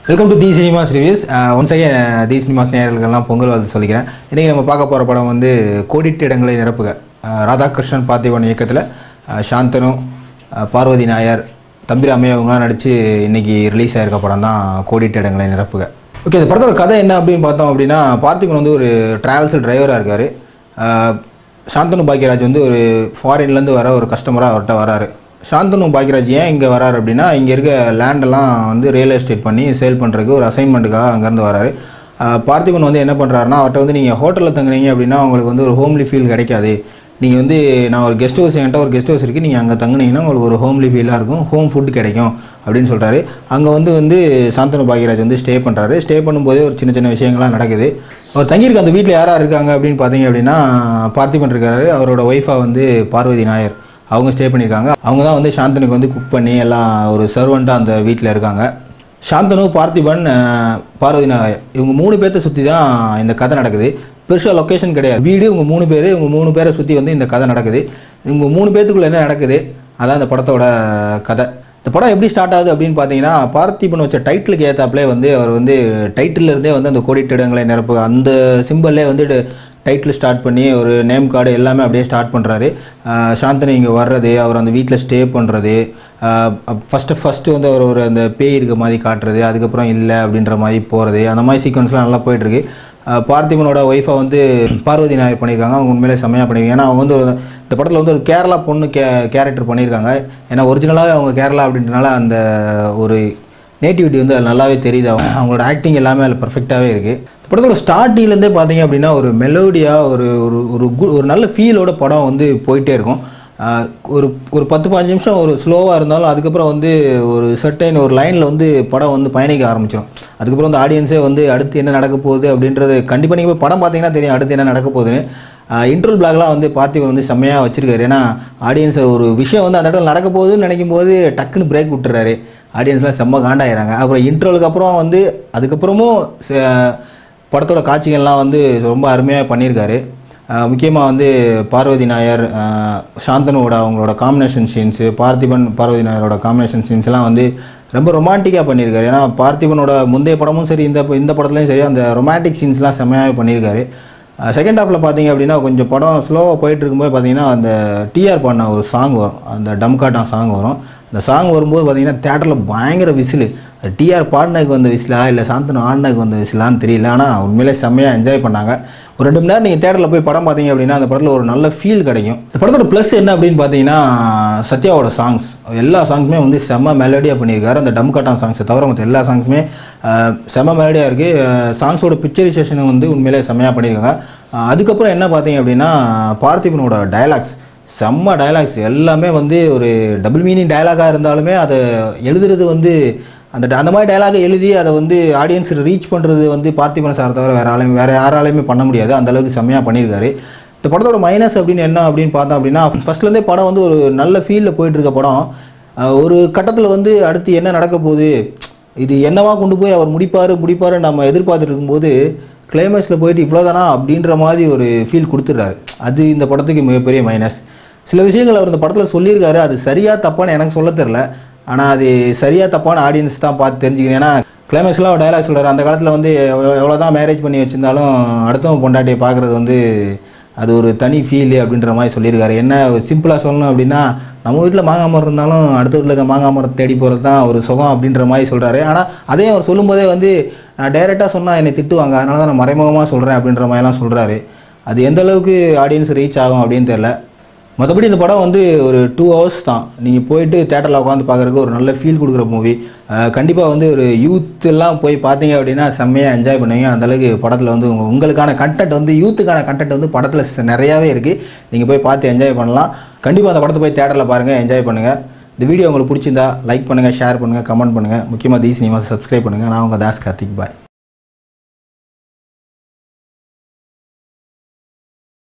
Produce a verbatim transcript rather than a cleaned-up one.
Welcome to the cinemas reviews. Once again the cinemas நேயர்களுக்கெல்லாம் பொங்கல் வாழ்த்து சொல்லிக்கிறேன். இன்றைக்கி நம்ம பார்க்க போகிற படம் வந்து கோடிட்டு இடங்களை நிரப்புக. ராதாகிருஷ்ணன் பார்த்திபன் இயக்கத்தில் சாந்தனு, பார்வதி நாயர், தம்பிராமே அவங்களாம் நடித்து இன்றைக்கி ரிலீஸ் ஆகிருக்க படம் தான் கோடிட்டு இடங்களை நிரப்புக. ஓகே, இந்த படத்தோட கதை என்ன அப்படின்னு பார்த்தோம் அப்படின்னா, பார்த்திபன் வந்து ஒரு ட்ராவல்ஸ் டிரைவராக இருக்கார். சாந்தனு பாக்கியராஜ் வந்து ஒரு ஃபாரின்லேருந்து வர ஒரு கஸ்டமராக அவர்கிட்ட வராரு. சாந்தனு பாக்கியராஜ் ஏன் இங்கே வராரு அப்படின்னா, இங்கே இருக்க லேண்டெல்லாம் வந்து ரியல் எஸ்டேட் பண்ணி சேல் பண்ணுறதுக்கு ஒரு அசைன்மெண்ட்டுக்காக அங்கேருந்து வராரு. பார்த்திபன் வந்து என்ன பண்ணுறாருன்னா, அவர்கிட்ட வந்து நீங்கள் ஹோட்டலில் தங்குனீங்க அப்படின்னா உங்களுக்கு வந்து ஒரு ஹோம்லி ஃபீல் கிடைக்காது. நீங்கள் வந்து நான் ஒரு கெஸ்ட் ஹவுஸ் என்கிட்ட ஒரு கெஸ்ட் ஹவுஸ் இருக்குது, நீங்கள் அங்கே தங்குனீங்கன்னா உங்களுக்கு ஒரு ஹோம்லி ஃபீலாக இருக்கும், ஹோம் ஃபுட் கிடைக்கும் அப்படின்னு சொல்கிறாரு. அங்கே வந்து வந்து சாந்தனு பாக்கியராஜ் வந்து ஸ்டே பண்ணுறாரு. ஸ்டே பண்ணும்போதே ஒரு சின்ன சின்ன விஷயங்கள்லாம் நடக்குது. அவர் தங்கியிருக்க அந்த வீட்டில் யாராக இருக்காங்க அப்படின்னு பார்த்தீங்க அப்படின்னா, பார்த்திபன் இருக்காரு, அவரோட ஒய்ஃபாக வந்து பார்வதி நாயர் அவங்க ஸ்டே பண்ணியிருக்காங்க. அவங்க தான் வந்து சாந்தனுக்கு வந்து குக் பண்ணி எல்லாம் ஒரு சர்வெண்ட்டாக அந்த வீட்டில் இருக்காங்க. சாந்தனு, பார்த்திபன், பார்வதி நாயர் இவங்க மூணு பேர்த்த சுற்றி தான் இந்த கதை நடக்குது. பெருசாக லொக்கேஷன் கிடையாது, வீடு இவங்க மூணு பேர், இவங்க மூணு பேரை சுற்றி வந்து இந்த கதை நடக்குது. இவங்க மூணு பேர்த்துக்குள்ளே என்ன நடக்குது அதான் இந்த படத்தோட கதை. இந்த படம் எப்படி ஸ்டார்ட் ஆகுது அப்படின்னு பார்த்தீங்கன்னா, பார்த்திபன் வச்ச டைட்டிலுக்கு ஏற்றாப்புலே வந்து அவர் வந்து டைட்டிலேருந்தே வந்து அந்த கோடிட்டு இடங்களை நிரப்பு அந்த சிம்பிள்லே வந்து டைட்டில் ஸ்டார்ட் பண்ணி ஒரு நேம் கார்டு எல்லாமே அப்படியே ஸ்டார்ட் பண்ணுறாரு. சாந்தனு இங்கே வர்றது, அவர் அந்த வீட்டில் ஸ்டே பண்ணுறது, ஃபஸ்ட்டு ஃபஸ்ட்டு வந்து அவர் ஒரு அந்த பேய் இருக்க மாதிரி காட்டுறது, அதுக்கப்புறம் இல்லை அப்படின்ற மாதிரி போகிறது, அந்த மாதிரி சீக்வன்ஸ்லாம் நல்லா போயிட்டுருக்கு. பார்த்திபனோட ஒய்ஃபை வந்து பார்வதி நாயர் பண்ணியிருக்காங்க. அவங்க உண்மையிலே செம்மையாக பண்ணியிருக்காங்க. ஏன்னா அவங்க வந்து ஒரு இந்த படத்தில் வந்து ஒரு கேரளா பொண்ணு கே கேரக்டர் பண்ணியிருக்காங்க. ஏன்னா ஒரிஜினலாகவே அவங்க கேரளா அப்படின்றனால அந்த ஒரு நேட்டிவிட்டி வந்து அது நல்லாவே தெரியுது. அவங்க அவங்களோட ஆக்டிங் எல்லாமே அதில் பர்ஃபெக்டாகவே இருக்குது. படத்தோட ஸ்டார்டிங்லேருந்தே பார்த்தீங்க அப்படின்னா ஒரு மெலோடியாக ஒரு ஒரு ஒரு கு ஒரு நல்ல ஃபீலோட படம் வந்து போயிட்டே இருக்கும். ஒரு ஒரு பத்து பதினஞ்சு நிமிஷம் ஒரு ஸ்லோவாக இருந்தாலும் அதுக்கப்புறம் வந்து ஒரு சர்டைன் ஒரு லைனில் வந்து படம் வந்து பயணிக்க ஆரம்பிச்சிடும். அதுக்கப்புறம் வந்து ஆடியன்ஸே வந்து அடுத்து என்ன நடக்க போகுது அப்படின்றது கண்டிப்பாக நீங்கள் போய் படம் பார்த்தீங்கன்னா தெரியும் அடுத்து என்ன நடக்க போகுதுன்னு. இன்ட்ரோல் பிளாக்லாம் வந்து பார்த்திபன் வந்து செம்மையாக வச்சுருக்காரு. ஏன்னா ஆடியன்ஸை ஒரு விஷயம் வந்து அந்த இடத்துல நடக்க போகுதுன்னு நினைக்கும் போது டக்குன்னு பிரேக் விட்டுறாரு. ஆடியன்ஸ்லாம் செம்ம காண்டாயிறாங்க. அப்புறம் இன்ட்ரோலுக்கு அப்புறம் வந்து அதுக்கப்புறமும் படத்தோட காட்சிகள்லாம் வந்து ரொம்ப அருமையாக பண்ணியிருக்காரு. முக்கியமாக வந்து பார்வதி நாயர், சாந்தனுவோட அவங்களோட காம்பினேஷன் சீன்ஸு, பார்த்திபன் பார்வதி நாயரோட காம்பினேஷன் சீன்ஸ்லாம் வந்து ரொம்ப ரொமான்டிக்காக பண்ணியிருக்காரு. ஏன்னா பார்த்திபனோட முந்தைய படமும் சரி, இந்த இந்த படத்துலையும் சரி அந்த ரொமான்டிக் சீன்ஸ்லாம் செம்மையாகவே பண்ணியிருக்காரு. செகண்ட் ஹாஃபில் பார்த்தீங்க அப்படின்னா கொஞ்சம் படம் ஸ்லோவாக போயிட்டு இருக்கும்போது பார்த்தீங்கன்னா அந்த டிஆர் பாடின ஒரு சாங் வரும், அந்த டம்காட்டான் சாங் வரும். அந்த சாங் வரும்போது பார்த்தீங்கன்னா தேட்டரில் பயங்கர விசிலு. டிஆர் பாடினதுக்கு வந்த விசிலா இல்லை சாந்தனு ஆடினதுக்கு வந்த விசிலான்னு தெரியல. ஆனால் உண்மையிலே செம்மையாக என்ஜாய் பண்ணாங்க. ஒரு ரெண்டு மணி நேரம் நீங்கள் தேட்டரில் போய் படம் பார்த்தீங்க அப்படின்னா அந்த படத்தில் ஒரு நல்ல ஃபீல் கிடைக்கும். இந்த படத்தோட ப்ளஸ் என்ன அப்படின்னு பார்த்தீங்கன்னா, சத்யாவோட சாங்ஸ் எல்லா சாங்ஸுமே வந்து செம்ம மெலடியாக பண்ணியிருக்காரு. அந்த டம்காட்டான் சாங்ஸை தவிர மற்ற எல்லா சாங்ஸுமே செம்ம மெலடியாக இருக்குது. சாங்ஸோட பிக்சரைசேஷனும் வந்து உண்மையிலே செம்மையாக பண்ணியிருக்காங்க. அதுக்கப்புறம் என்ன பார்த்தீங்க அப்படின்னா, பார்த்திபனோட டயலாக்ஸ் செம்ம டயலாக்ஸ் எல்லாமே வந்து ஒரு டபுள் மீனிங் டயலாகாக இருந்தாலுமே அதை எழுதுறது வந்து அந்த அந்த மாதிரி டயலாகை எழுதி அதை வந்து ஆடியன்ஸ் ரீச் பண்ணுறது வந்து பார்த்திபன் சார் தவிர வேறு ஆளையும் வேறு யாராலையுமே பண்ண முடியாது. அந்தளவுக்கு செம்மையாக பண்ணியிருக்காரு. இந்த படத்தோட மைனஸ் அப்படின்னு என்ன அப்படின்னு பார்த்தோம் அப்படின்னா, ஃபஸ்ட்லேருந்தே படம் வந்து ஒரு நல்ல ஃபீலில் போயிட்டுருக்க படம் ஒரு கட்டத்தில் வந்து அடுத்து என்ன நடக்க போகுது, இது என்னவா கொண்டு போய் அவர் முடிப்பார் முடிப்பார் நம்ம எதிர்பார்த்துட்டு இருக்கும்போது கிளைமேக்ஸில் போயிட்டு இவ்வளோதானா அப்படின்ற மாதிரி ஒரு ஃபீல் கொடுத்துட்றாரு. அது இந்த படத்துக்கு மிகப்பெரிய மைனஸ். சில விஷயங்கள் அவர் இந்த படத்தில் சொல்லியிருக்காரு, அது சரியாக தப்பான்னு எனக்கு சொல்ல தெரில. ஆனால் அது சரியாக தப்பான ஆடியன்ஸ் தான் பார்த்து தெரிஞ்சுக்கணும். ஏன்னா கிளைமேக்ஸ்லாம் ஒரு டைலாக் சொல்கிறார், அந்த காலத்தில் வந்து எவ்வளோ தான் மேரேஜ் பண்ணி வச்சுருந்தாலும் அடுத்தவங்க பொண்டாட்டியை பார்க்குறது வந்து அது ஒரு தனி ஃபீலு அப்படின்ற மாதிரி சொல்லியிருக்காரு. என்ன சிம்பிளாக சொல்லணும் அப்படின்னா, நம்ம வீட்டில் மாங்காய் மரம் இருந்தாலும் அடுத்த வீட்டில் இருக்க மாங்காய் மரம் தேடி போகிறது தான் ஒரு சுகம் அப்படின்ற மாதிரி சொல்கிறாரு. ஆனால் அதையும் அவர் சொல்லும்போதே வந்து நான் டைரெக்டாக சொன்னால் என்னை திட்டுவாங்க, அதனால தான் நான் மறைமுகமாக சொல்கிறேன் அப்படின்ற மாதிரிலாம் சொல்கிறாரு. அது எந்த அளவுக்கு ஆடியன்ஸ் ரீச் ஆகும் அப்படின்னு தெரில. மற்றபடி இந்த படம் வந்து ஒரு டூ ஹவர்ஸ் தான், நீங்கள் போயிட்டு தேட்டரில் உட்காந்து பார்க்குறதுக்கு ஒரு நல்ல ஃபீல் கொடுக்குற மூவி. கண்டிப்பாக வந்து ஒரு யூத்தெல்லாம் போய் பார்த்தீங்க அப்படின்னா செம்மையாக என்ஜாய் பண்ணுவீங்க. அந்தளவுக்கு படத்தில் வந்து உங்கள் உங்களுக்கான கண்டென்ட் வந்து யூத்துக்கான கண்டென்ட் வந்து படத்தில் நிறையாவே இருக்குது. நீங்கள் போய் பார்த்து என்ஜாய் பண்ணலாம். கண்டிப்பாக அந்த படத்தை போய் தேட்டரில் பாருங்கள், என்ஜாய் பண்ணுங்கள். இந்த வீடியோ உங்களுக்கு பிடிச்சிருந்தா லைக் பண்ணுங்கள், ஷேர் பண்ணுங்கள், கமெண்ட் பண்ணுங்கள். முக்கியமாக தி சினிமாஸ் சப்ஸ்கிரைப் பண்ணுங்கள். நான் உங்கள் தாஸ் கார்த்திக். பாய்.